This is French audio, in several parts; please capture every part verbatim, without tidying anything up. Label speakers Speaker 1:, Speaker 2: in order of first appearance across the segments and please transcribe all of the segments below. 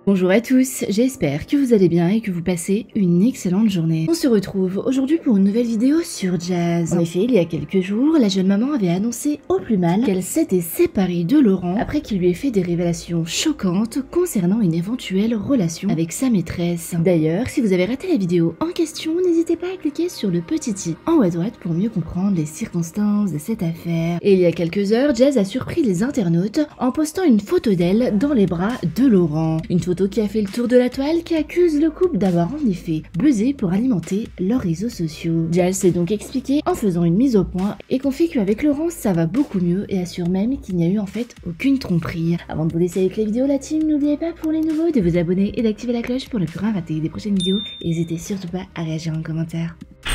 Speaker 1: Bonjour à tous, j'espère que vous allez bien et que vous passez une excellente journée. On se retrouve aujourd'hui pour une nouvelle vidéo sur Jazz. En effet, il y a quelques jours, la jeune maman avait annoncé au plus mal qu'elle s'était séparée de Laurent après qu'il lui ait fait des révélations choquantes concernant une éventuelle relation avec sa maîtresse. D'ailleurs, si vous avez raté la vidéo en question, n'hésitez pas à cliquer sur le petit i en haut à droite pour mieux comprendre les circonstances de cette affaire. Et il y a quelques heures, Jazz a surpris les internautes en postant une photo d'elle dans les bras de Laurent. Une photo qui a fait le tour de la toile qui accuse le couple d'avoir en effet buzzé pour alimenter leurs réseaux sociaux. Jazz s'est donc expliqué en faisant une mise au point et confie qu'avec Laurent ça va beaucoup mieux et assure même qu'il n'y a eu en fait aucune tromperie. Avant de vous laisser avec les vidéos la team, n'oubliez pas pour les nouveaux de vous abonner et d'activer la cloche pour ne plus rien rater des prochaines vidéos et n'hésitez surtout pas à réagir en commentaire.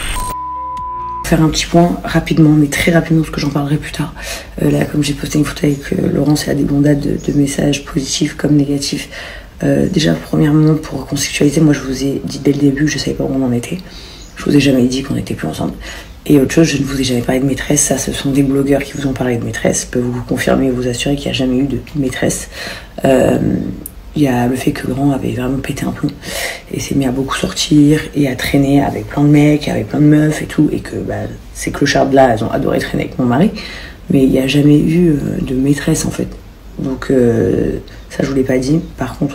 Speaker 2: Faire un petit point rapidement, mais très rapidement, parce que j'en parlerai plus tard. Euh, là, comme j'ai posté une photo avec euh, Laurent, c'est à des bondades de, de messages positifs comme négatifs. Euh, déjà, premièrement, pour contextualiser, moi je vous ai dit dès le début que je savais pas où on en était. Je vous ai jamais dit qu'on n'était plus ensemble. Et autre chose, je ne vous ai jamais parlé de maîtresse. Ça, ce sont des blogueurs qui vous ont parlé de maîtresse. Je peux vous confirmer et vous assurer qu'il n'y a jamais eu de maîtresse. Euh, Il y a le fait que Laurent avait vraiment pété un plomb et s'est mis à beaucoup sortir et à traîner avec plein de mecs, avec plein de meufs et tout. Et que bah, ces clochards-là, elles ont adoré traîner avec mon mari. Mais il n'y a jamais eu euh, de maîtresse en fait. Donc euh, ça, je vous l'ai pas dit. Par contre,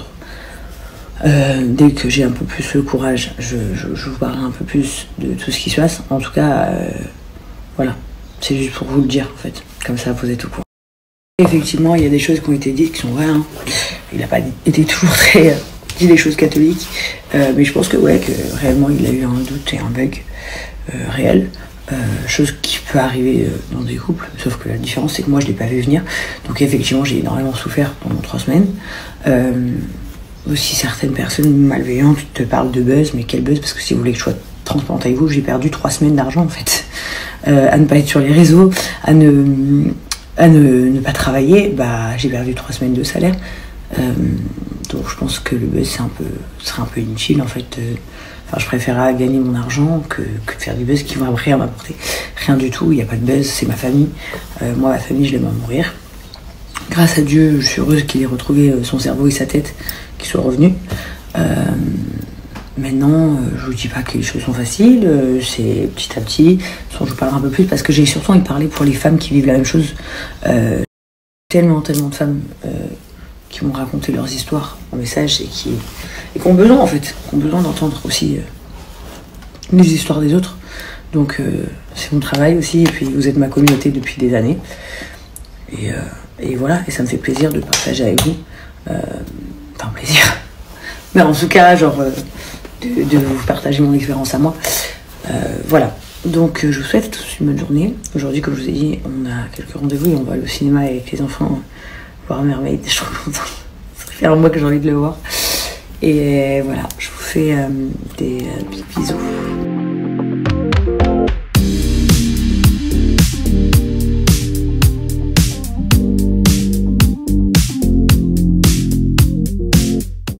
Speaker 2: Euh, dès que j'ai un peu plus le courage, je, je, je vous parlerai un peu plus de tout ce qui se passe. En tout cas, euh, voilà, c'est juste pour vous le dire en fait, comme ça vous êtes au courant. Effectivement, il y a des choses qui ont été dites qui sont vraies. Hein. Il n'a pas été toujours très euh, dit des choses catholiques, euh, mais je pense que ouais, que réellement il a eu un doute et un bug euh, réel. Euh, chose qui peut arriver euh, dans des couples, sauf que la différence c'est que moi je l'ai pas vu venir. Donc effectivement, j'ai énormément souffert pendant trois semaines. Euh, Aussi, certaines personnes malveillantes te parlent de buzz, mais quel buzz? Parce que si vous voulez que je sois transparente avec vous, j'ai perdu trois semaines d'argent en fait. Euh, à ne pas être sur les réseaux, à ne, à ne, ne pas travailler, bah j'ai perdu trois semaines de salaire. Euh, donc je pense que le buzz c'est un peu, serait un peu inutile en fait. Euh, enfin, je préférerais gagner mon argent que, que de faire du buzz qui va rien m'apporter. Rien du tout, il n'y a pas de buzz, c'est ma famille. Euh, moi, ma famille, je l'aime à mourir. Grâce à Dieu, je suis heureuse qu'il ait retrouvé son cerveau et sa tête, qu'il soit revenu. Euh, maintenant, euh, je vous dis pas que les choses sont faciles, euh, c'est petit à petit. Je vous parlerai un peu plus parce que j'ai surtout envie de parler pour les femmes qui vivent la même chose. Euh, tellement, tellement de femmes euh, qui m'ont raconté leurs histoires en message et qui, et qui ont besoin en fait, qui ont besoin d'entendre aussi euh, les histoires des autres. Donc euh, c'est mon travail aussi, et puis vous êtes ma communauté depuis des années. Et, euh, et voilà, et ça me fait plaisir de partager avec vous. Euh, enfin, plaisir. Mais en tout cas, genre, euh, de, de vous partager mon expérience à moi. Euh, voilà. Donc, euh, je vous souhaite tous une bonne journée. Aujourd'hui, comme je vous ai dit, on a quelques rendez-vous et on va aller au cinéma avec les enfants voir Mermaid. Je suis trop contente. Ça fait un mois que j'ai envie de le voir. Et voilà, je vous fais euh, des euh, bisous.